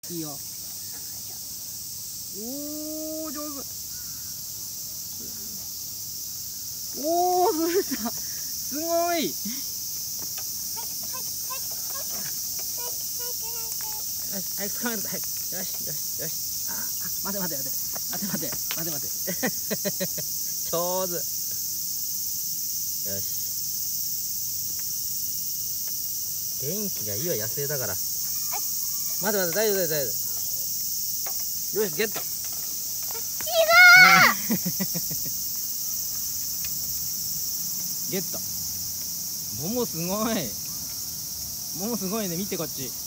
いいよ。おお、上手。おお、それさ、すごい。よし、早く捕まえるぞ、早く。よし、よし、よし。待て待て待て。待て待て、待て待て。上手。よし。元気がいいわ、野生だから。待て待て、大丈夫大丈夫大丈夫。よし、ゲット。ゲット。ももすごい。ももすごいね、見てこっち。